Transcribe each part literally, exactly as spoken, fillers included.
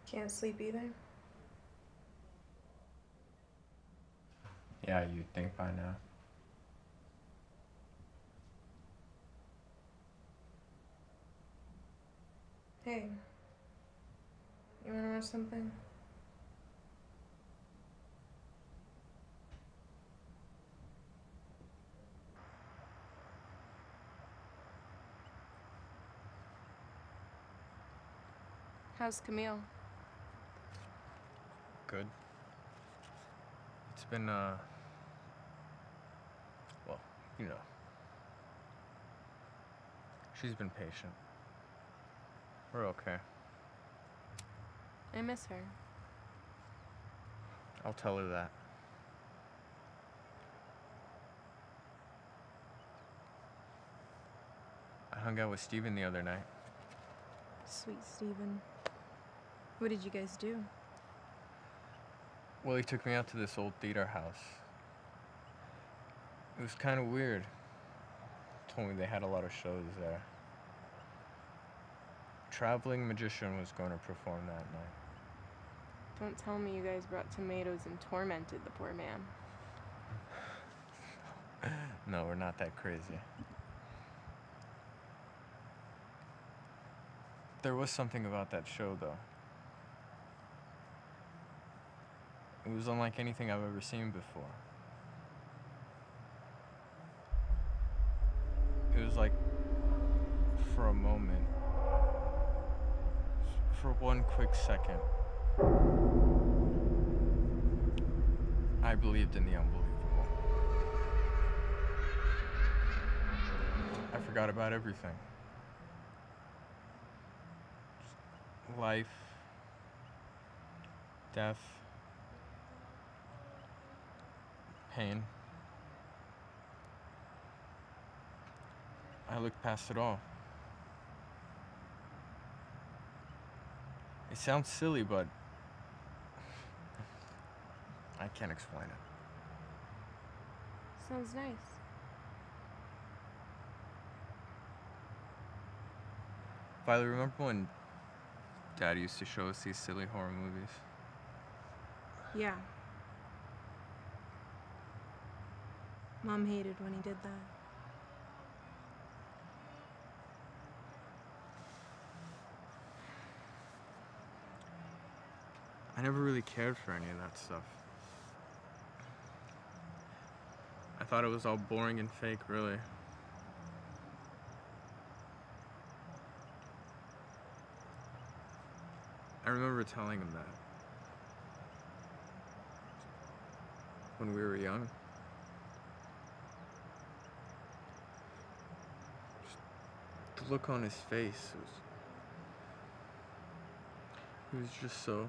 Can't sleep either? Yeah, you'd think by now. Hey, you wanna know something? How's Camille? Good. It's been, uh, well, you know. She's been patient. We're okay. I miss her. I'll tell her that. I hung out with Steven the other night. Sweet Steven. What did you guys do? Well, he took me out to this old theater house. It was kind of weird. Told me they had a lot of shows there. A traveling magician was going to perform that night. Don't tell me you guys brought tomatoes and tormented the poor man. No, we're not that crazy. There was something about that show, though. It was unlike anything I've ever seen before. It was like, for a moment, for one quick second, I believed in the unbelievable. I forgot about everything. Life, death, pain. I looked past it all. It sounds silly, but I can't explain it. Sounds nice. Violet, remember when Dad used to show us these silly horror movies? Yeah. Mom hated when he did that. I never really cared for any of that stuff. I thought it was all boring and fake, really. I remember telling him that. When we were young. Just the look on his face was... He was just so...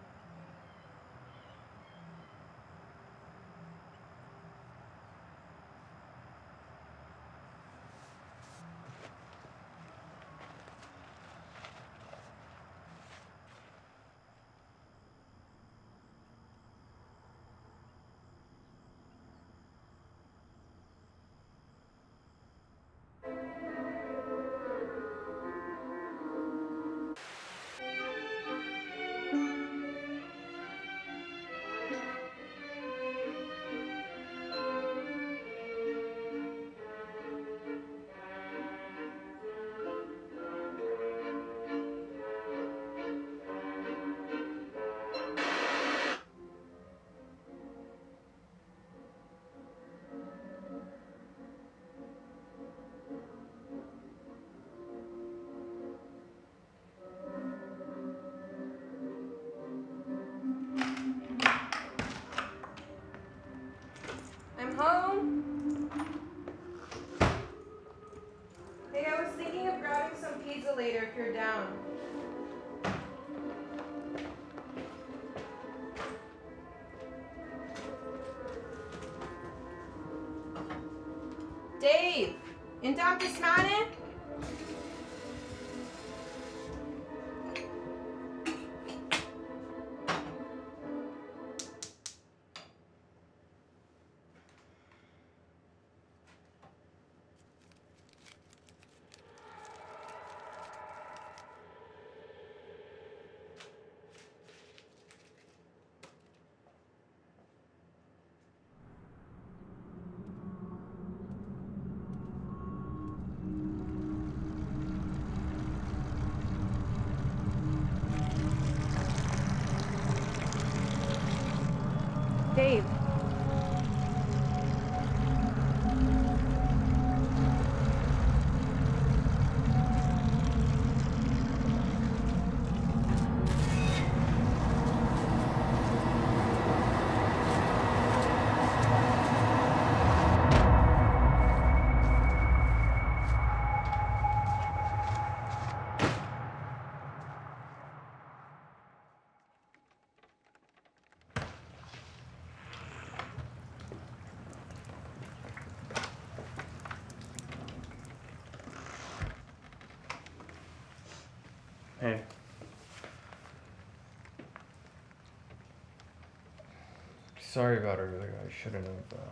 I'm home. Hey, I was thinking of grabbing some pizza later if you're down. Dave, in Doctor Smane? Sorry about earlier. I shouldn't have. Uh...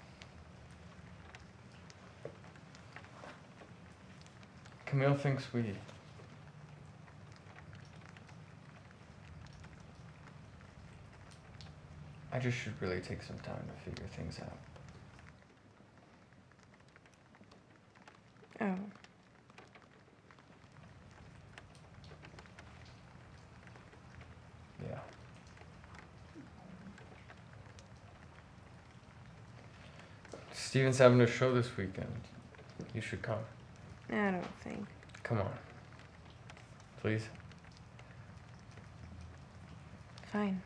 Camille thinks we. I just should really take some time to figure things out. Oh. Yeah. Steven's having a show this weekend. You should come. I don't think. Come on. Please. Fine.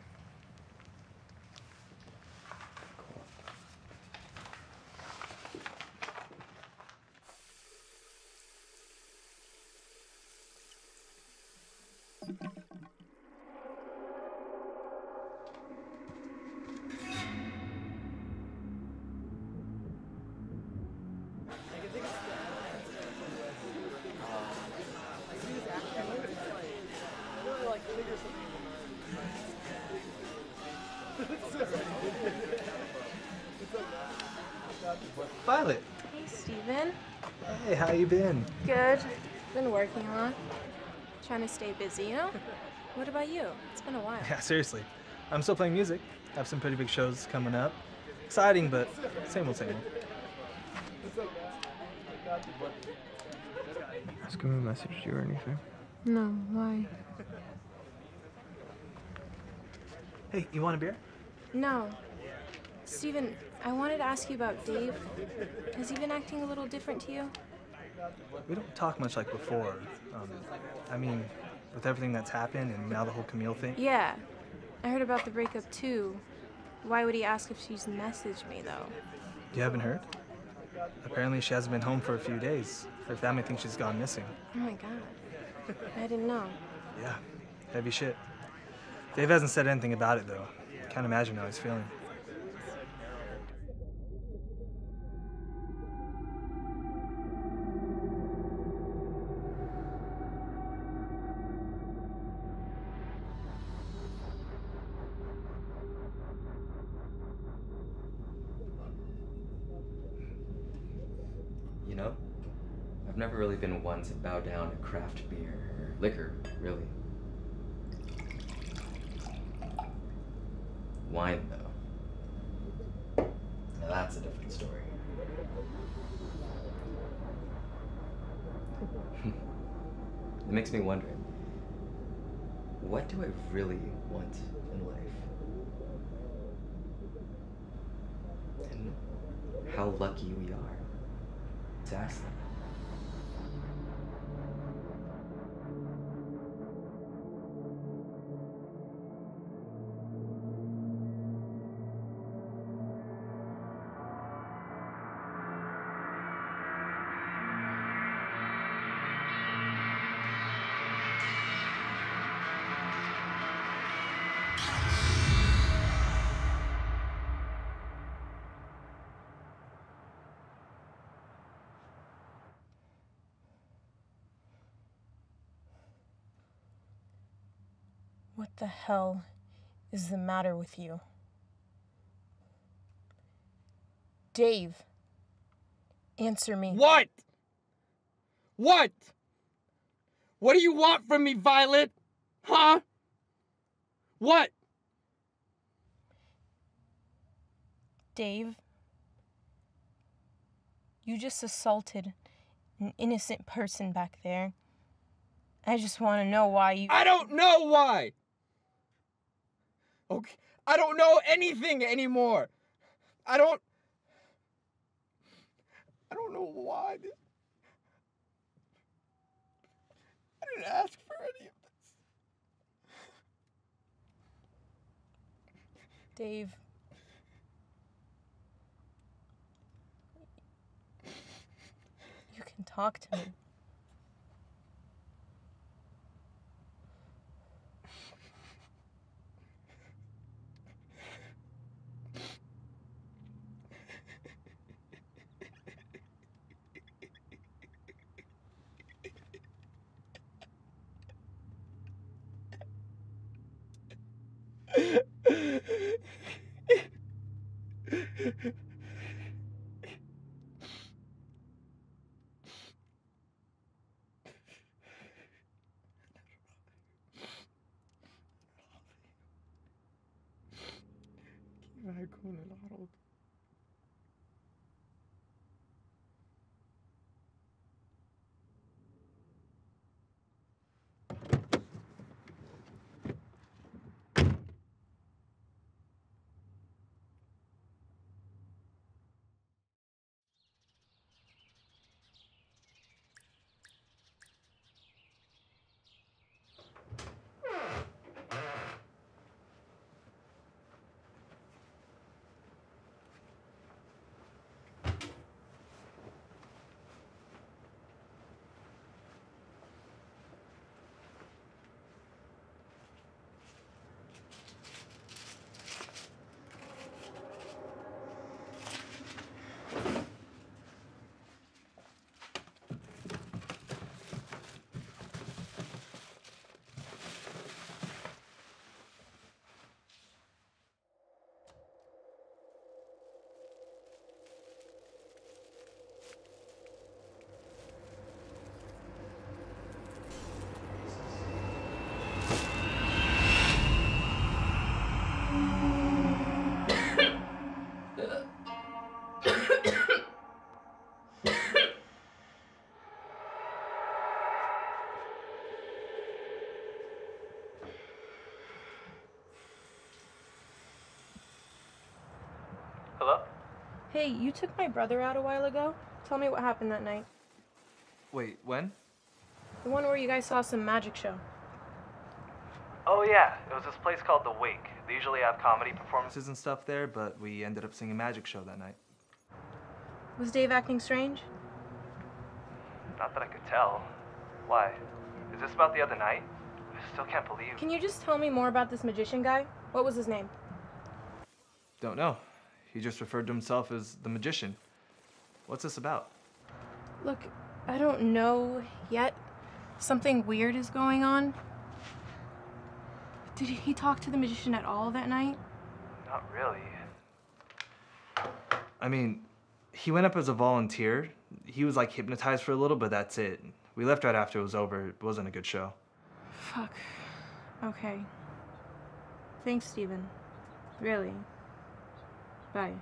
Violet. Hey, Steven. Hey, how you been? Good. Been working a lot. Trying to stay busy, you know? What about you? It's been a while. Yeah, seriously. I'm still playing music. Have some pretty big shows coming up. Exciting, but same old, same old. Has Camille messaged you or anything? No, why? Hey, you want a beer? No. Steven, I wanted to ask you about Dave. Has he been acting a little different to you? We don't talk much like before. Um, I mean, with everything that's happened and now the whole Camille thing. Yeah. I heard about the breakup too. Why would he ask if she's messaged me though? You haven't heard? Apparently she hasn't been home for a few days. Her family thinks she's gone missing. Oh my god. I didn't know. Yeah, heavy shit. Dave hasn't said anything about it though. Can't imagine how he's feeling. You know, I've never really been one to bow down to craft beer or liquor, really. Wine, though. Now that's a different story. It makes me wonder, what do I really want in life? And how lucky we are to ask them. What the hell is the matter with you? Dave, answer me. What? What? What do you want from me, Violet? Huh? What? Dave, you just assaulted an innocent person back there. I just want to know why you... I don't know why! Okay, I don't know anything anymore. I don't... I don't know why. I didn't ask for any of this. Dave. You can talk to me. Hey, you took my brother out a while ago? Tell me what happened that night. Wait, when? The one where you guys saw some magic show. Oh yeah, it was this place called The Wake. They usually have comedy performances and stuff there, but we ended up seeing a magic show that night. Was Dave acting strange? Not that I could tell. Why? Is this about the other night? I still can't believe... Can you just tell me more about this magician guy? What was his name? Don't know. He just referred to himself as the magician. What's this about? Look, I don't know yet. Something weird is going on. Did he talk to the magician at all that night? Not really. I mean, he went up as a volunteer. He was like hypnotized for a little, but that's it. We left right after it was over. It wasn't a good show. Fuck. Okay. Thanks, Steven. Really. Bye.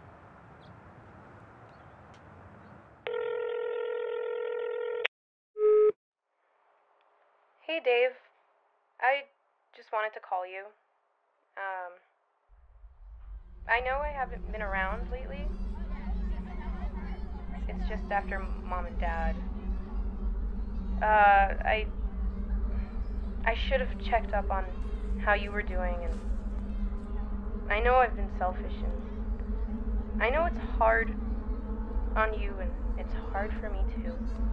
Hey, Dave. I just wanted to call you. Um, I know I haven't been around lately. It's just after Mom and Dad. Uh, I... I should have checked up on how you were doing, and I know I've been selfish, and I know it's hard on you, and it's hard for me too.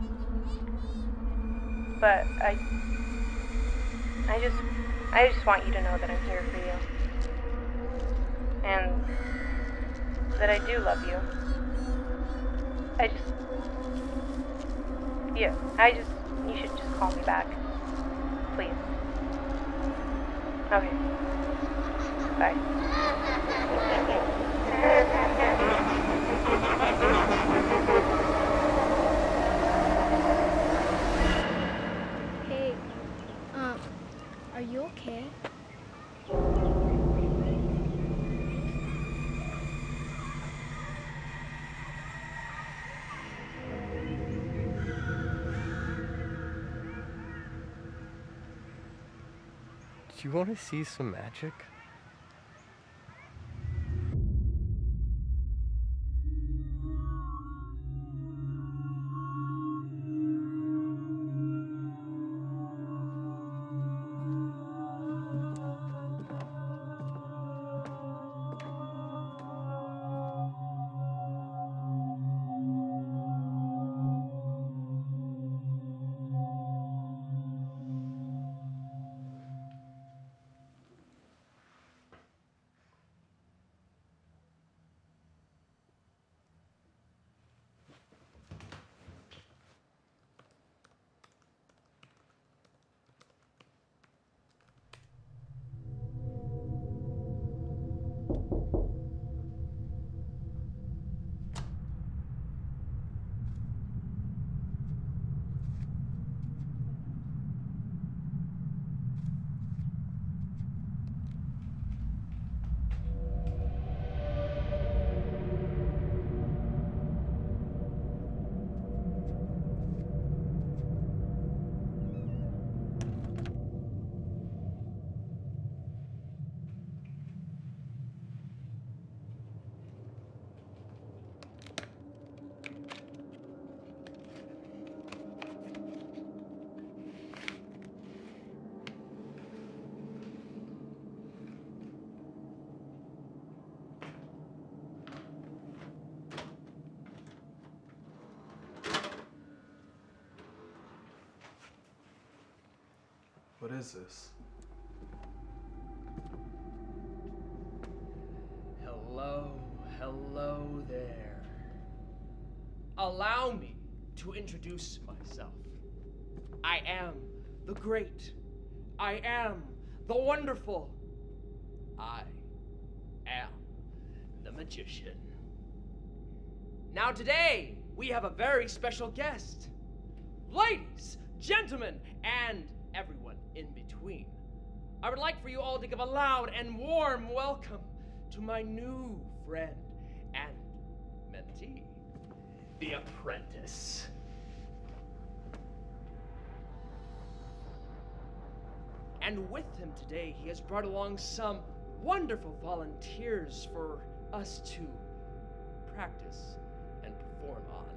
But I... I just... I just want you to know that I'm here for you. And that I do love you. I just... Yeah, I just... You should just call me back. Please. Okay. Bye. Hey, um, are you okay? Do you want to see some magic? What is this? Hello, hello there. Allow me to introduce myself. I am the great. I am the wonderful. I am the magician. Now today, we have a very special guest. Ladies, gentlemen, and everyone in between. I would like for you all to give a loud and warm welcome to my new friend and mentee, the apprentice. And with him today, he has brought along some wonderful volunteers for us to practice and perform on.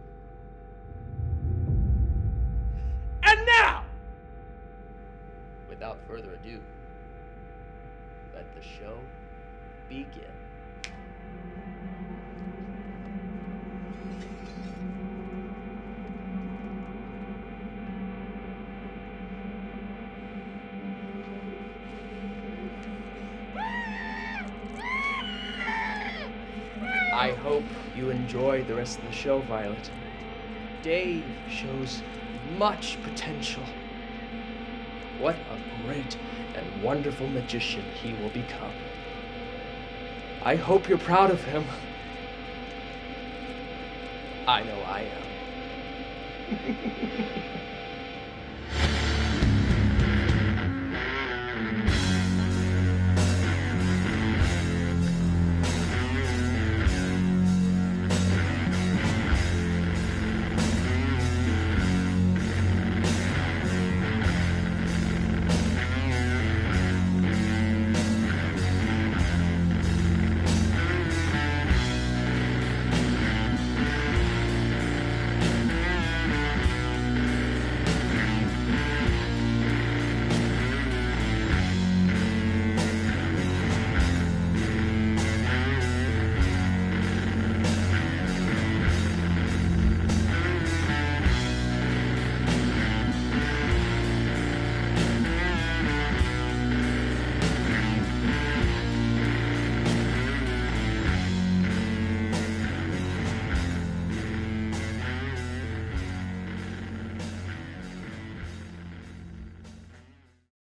And now, without further ado, let the show begin. I hope you enjoy the rest of the show, Violet. Dave shows much potential. What a great and wonderful magician he will become. I hope you're proud of him. I know I am.